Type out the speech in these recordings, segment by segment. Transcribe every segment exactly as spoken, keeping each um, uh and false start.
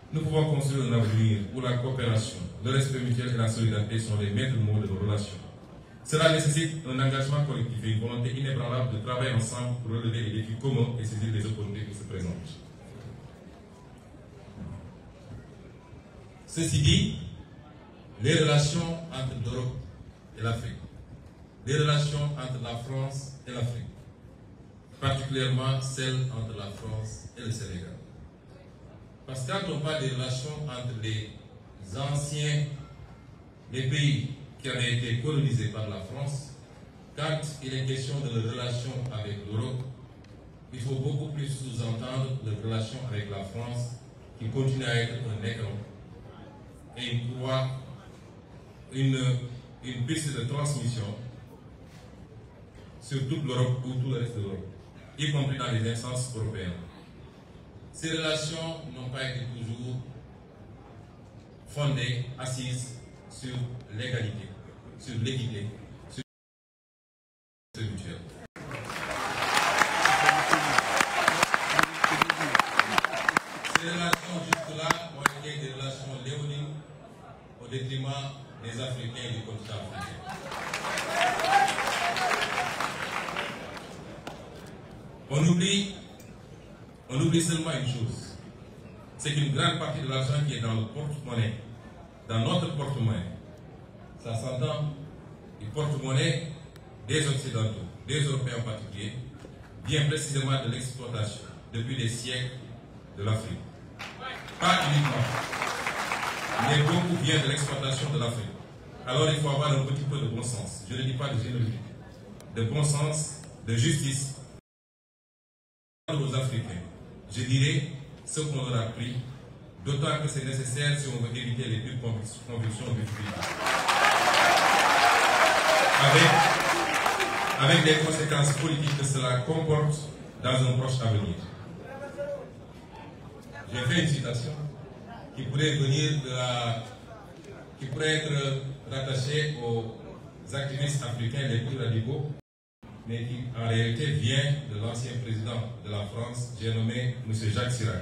nous pouvons construire un avenir où la coopération, le respect mutuel et la solidarité sont les maîtres mots de nos relations. Cela nécessite un engagement collectif et une volonté inébranlable de travailler ensemble pour relever les défis communs et saisir les opportunités qui se présentent. Ceci dit, les relations entre l'Europe et l'Afrique, les relations entre la France et l'Afrique, particulièrement celles entre la France et le Sénégal. Parce que quand on parle des relations entre les anciens, les pays qui avaient été colonisés par la France, quand il est question de leurs relations avec l'Europe, il faut beaucoup plus sous-entendre leurs relations avec la France, qui continue à être un écran et une croix, une, une piste de transmission sur toute l'Europe ou tout le reste de l'Europe, y compris dans les instances européennes. Ces relations n'ont pas été toujours fondées, assises sur l'égalité, sur l'équité, sur le mutuel. Ces relations jusque-là ont été des relations léonines au détriment des Africains et du continent africain. On oublie, on oublie seulement une chose, c'est qu'une grande partie de l'argent qui est dans le porte-monnaie, dans notre porte-monnaie, ça s'entend, le porte-monnaie des Occidentaux, des Européens en particulier, vient précisément de l'exploitation, depuis des siècles, de l'Afrique. Pas uniquement, mais beaucoup vient de l'exploitation de l'Afrique. Alors il faut avoir un petit peu de bon sens, je ne dis pas de générosité, de bon sens, de justice, aux Africains. Je dirais ce qu'on leur a pris, d'autant que c'est nécessaire si on veut éviter les pires convulsions du pays. Avec, avec les conséquences politiques que cela comporte dans un proche avenir. J'ai fait une citation qui pourrait venir de la, qui pourrait être rattachée aux activistes africains les plus radicaux, mais qui en réalité vient de l'ancien président de la France, j'ai nommé M. Jacques Chirac.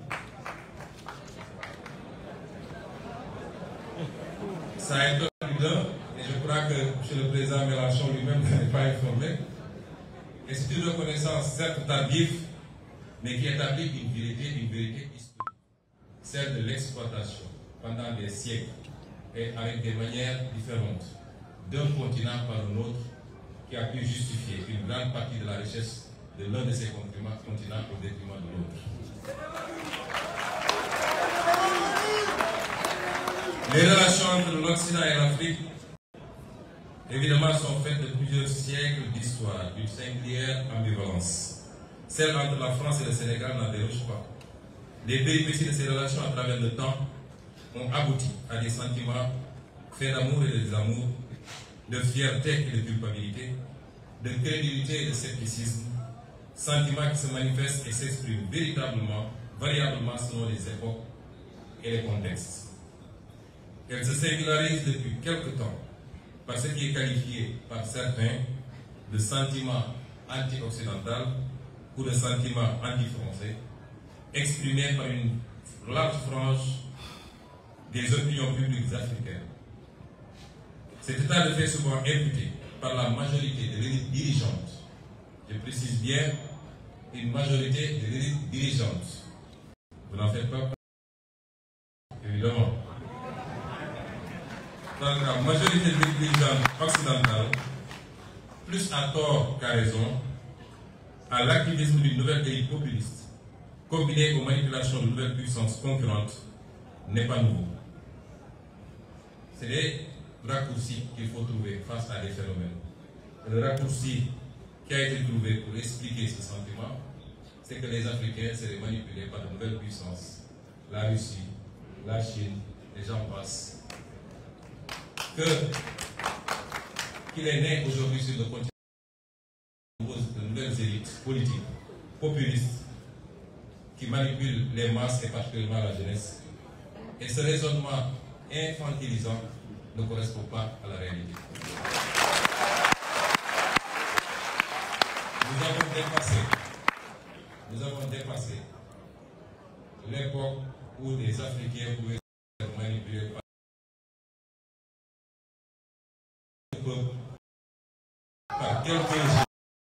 Ça étonne d'un, et je crois que M. le président Mélenchon lui-même n'est pas informé. Et c'est une reconnaissance certes tardive, mais qui établit une vérité, une vérité historique, celle de l'exploitation pendant des siècles et avec des manières différentes d'un continent par un autre, qui a pu justifier une grande partie de la richesse de l'un de ces continents au détriment de l'autre. Les relations entre l'Occident et l'Afrique, évidemment, sont faites de plusieurs siècles d'histoire, d'une singulière ambivalence. Celle entre la France et le Sénégal n'en déroge pas. Les péripéties de ces relations à travers le temps ont abouti à des sentiments faits d'amour et de désamour, de fierté et de culpabilité, de crédulité et de scepticisme, sentiments qui se manifestent et s'expriment véritablement, variablement selon les époques et les contextes. Elles se singularisent depuis quelque temps par ce qui est qualifié par certains de sentiment anti-occidental ou de sentiment anti-français, exprimé par une large frange des opinions publiques africaines. Cet état de fait souvent imputé par la majorité de l'élite dirigeante, je précise bien, une majorité de l'élite dirigeante. Vous n'en faites pas, évidemment. Dans la majorité de l'élite dirigeante occidentale, plus à tort qu'à raison, à l'activisme d'une nouvelle élite populiste, combiné aux manipulations de nouvelles puissances concurrentes, n'est pas nouveau. C'est des raccourcis qu'il faut trouver face à des phénomènes. Et le raccourci qui a été trouvé pour expliquer ce sentiment, c'est que les Africains seraient manipulés par de nouvelles puissances, la Russie, la Chine, et j'en passe. Que qu'il est né aujourd'hui sur le continent de nouvelles élites politiques, populistes, qui manipulent les masses et particulièrement la jeunesse. Et ce raisonnement infantilisant ne correspond pas à la réalité. Nous avons dépassé, nous avons dépassé l'époque où les Africains pouvaient se manipuler par le peuple, par quelques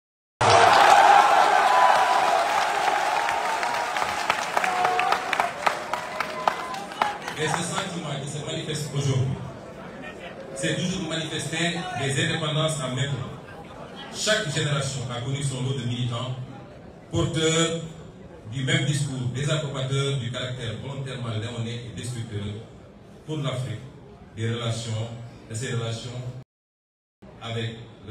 et ce sentiment qui se manifeste aujourd'hui, c'est toujours manifester des indépendances en méthode. Chaque génération a connu son lot de militants, porteurs du même discours, des approbateurs du caractère volontairement léonin et destructeur pour l'Afrique, des relations, de ses relations avec le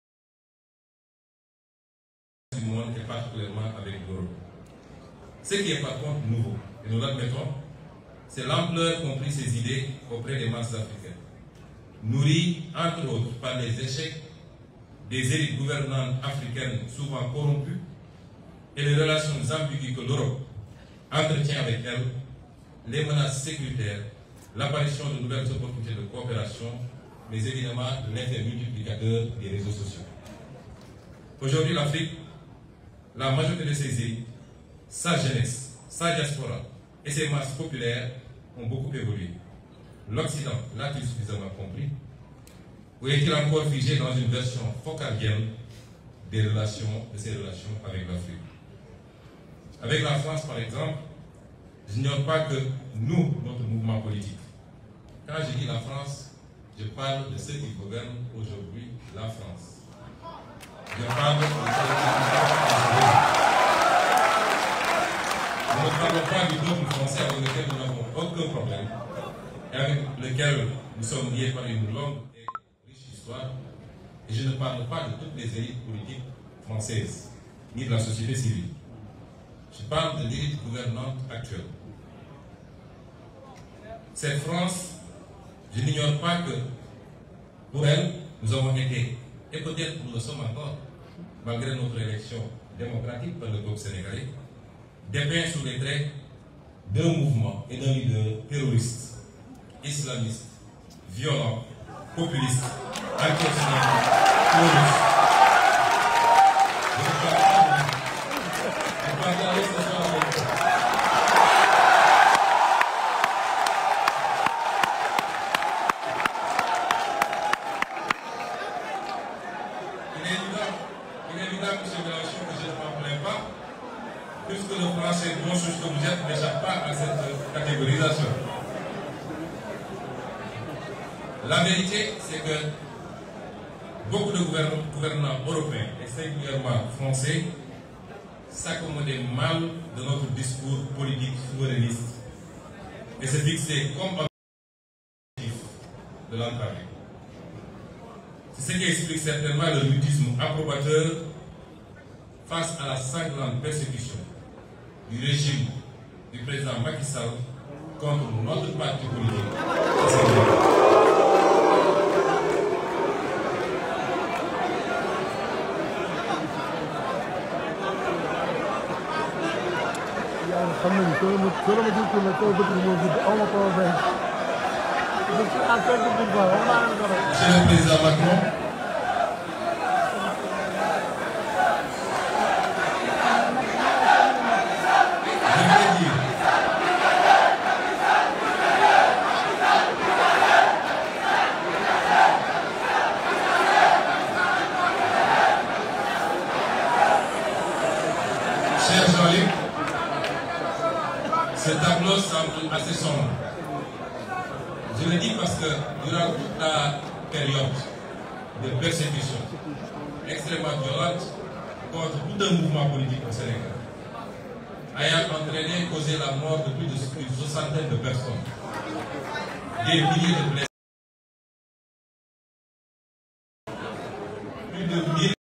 reste du monde et particulièrement avec l'Europe. Ce qui est par contre nouveau, et nous l'admettons, c'est l'ampleur qu'ont pris ces idées auprès des masses africaines, nourries entre autres par les échecs des élites gouvernantes africaines souvent corrompues et les relations ambiguës que l'Europe entretient avec elles, les menaces sécuritaires, l'apparition de nouvelles opportunités de coopération, mais évidemment l'effet multiplicateur des réseaux sociaux. Aujourd'hui, l'Afrique, la majorité de ses élites, sa jeunesse, sa diaspora et ses masses populaires ont beaucoup évolué. L'Occident l'a-t-il suffisamment compris? Ou est-il encore figé dans une version focalienne des relations, de ses relations avec l'Afrique? Avec la France, par exemple, je n'ignore pas que nous, notre mouvement politique, quand je dis la France, je parle de ceux qui gouvernent aujourd'hui la France. Je parle de ceux qui gouvernent. Nous ne parlons pas du peuple français avec lequel nous n'avons aucun problème et avec lequel nous sommes liés par une longue et riche histoire. Et je ne parle pas de toutes les élites politiques françaises, ni de la société civile. Je parle de l'élite gouvernante actuelle. Cette France, je n'ignore pas que pour elle, nous avons été, et peut-être nous le sommes encore, malgré notre élection démocratique par le peuple sénégalais, dépeints sous les traits d'un mouvement et d'un leader terroriste, islamiste, violent, populiste, anti-occidental, terroriste. Je ne parle pas de je parle de la restauration de la Il est évident, il est évident, M. Mélenchon, que je ne m'en plains pas, puisque le français bon juge que vous êtes n'échappe pas à cette catégorisation. La vérité, c'est que beaucoup de gouvernants européens, et singulièrement français, s'accommodaient mal de notre discours politique souverainiste et se fixaient comme objectif de l'entraver. C'est ce qui explique certainement le mutisme approbateur face à la sanglante persécution du régime du président Macky Sall contre notre parti politique. Monsieur le Président Macron, je voudrais dire cher Jean-Luc, ce tableau semble assez sombre. Je le dis parce que durant toute la période de persécution extrêmement violente contre tout un mouvement politique au Sénégal, ayant entraîné, causé la mort de plus d'une soixantaine de personnes, des milliers de blessés, plus de mille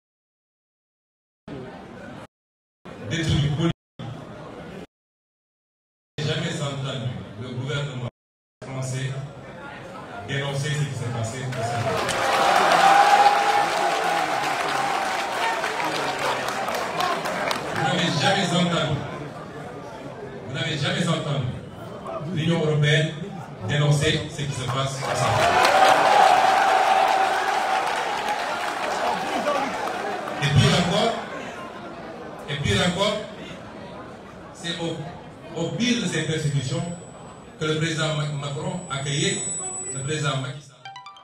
détenus politiques. Je n'ai jamais entendu le gouvernement français dénoncer ce qui s'est passé au Sénégal. Vous n'avez jamais entendu, vous n'avez jamais entendu l'Union européenne dénoncer ce qui se passe au Sénégal. Et pire encore, et pire encore, c'est au, au pire de ces persécutions, que le président Macron accueillait le président Macky Sall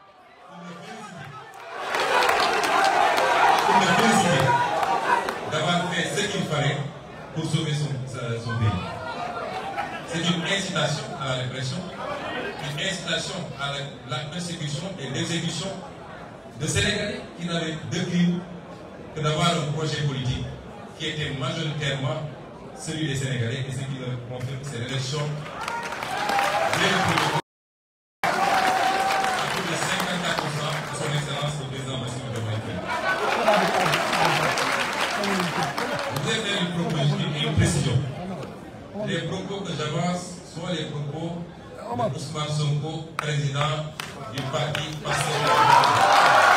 pour le féliciter d'avoir fait ce qu'il fallait pour sauver son, son pays. C'est une incitation à la répression, une incitation à la, la persécution et l'exécution de Sénégalais qui n'avaient de crime que d'avoir un projet politique qui était majoritairement celui des Sénégalais, et ce qui leur confirme, c'est l'élection à plus de cinquante-quatre pour cent de son excellence le président Bassirou Diomaye Faye. Je voudrais faire une proposition et une précision. Les propos que j'avance sont les propos de Ousmane Sonko, président du parti Pastef.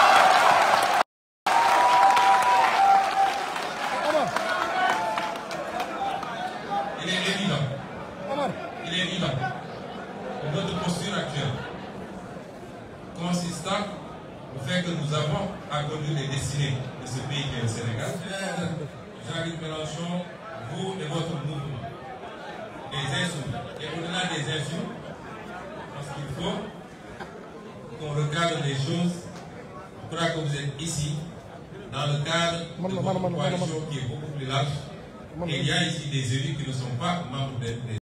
Il est évident, il est évident que notre posture actuelle, consistant au fait que nous avons à conduire les destinées de ce pays qui est le Sénégal, Jean-Luc Mélenchon, vous et votre mouvement, les insoumis, et au-delà des insoumis, parce qu'il faut qu'on regarde les choses. Je crois que vous êtes ici dans le cadre de votre coalition qui est beaucoup plus large. Et il y a ici des élus qui ne sont pas membres des